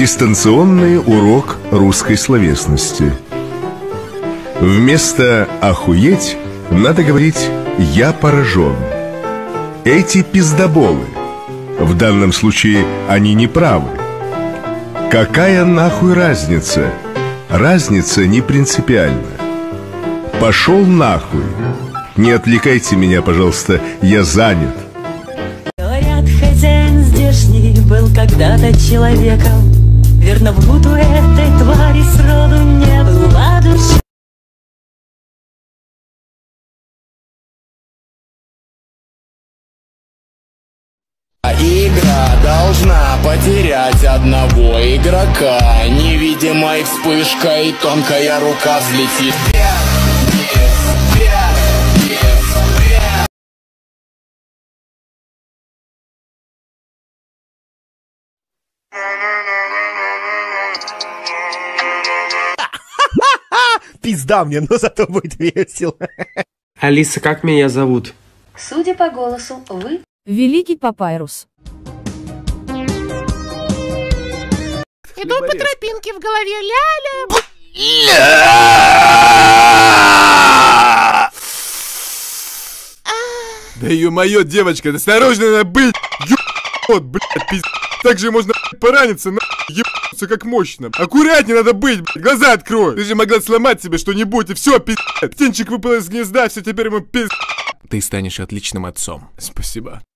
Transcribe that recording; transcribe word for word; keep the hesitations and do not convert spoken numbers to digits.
Дистанционный урок русской словесности. Вместо «охуеть» надо говорить «я поражен». Эти пиздоболы. В данном случае они не правы. Какая нахуй разница? Разница не принципиальна. Пошел нахуй. Не отвлекайте меня, пожалуйста, я занят. Говорят, хозяин здешний был когда-то человеком. Верно, в гуду этой твари сроду не было души. Игра должна потерять одного игрока. Невидимой вспышкой тонкая рука взлетит. Пизда мне, но зато будет весело. Алиса, как меня зовут? Судя по голосу, вы... Великий Папайрус. Иду по тропинке, в голове ля-ля. Да ё-моё, девочка, осторожно надо быть! Ё***т, блядь, пиздец. Так же можно пораниться, на ебаться как мощно. Аккуратнее надо быть, блядь, глаза открой. Ты же могла сломать себе что-нибудь, и все, пиздец. Птенчик выпал из гнезда, все, теперь ему пиздец. Ты станешь отличным отцом. Спасибо.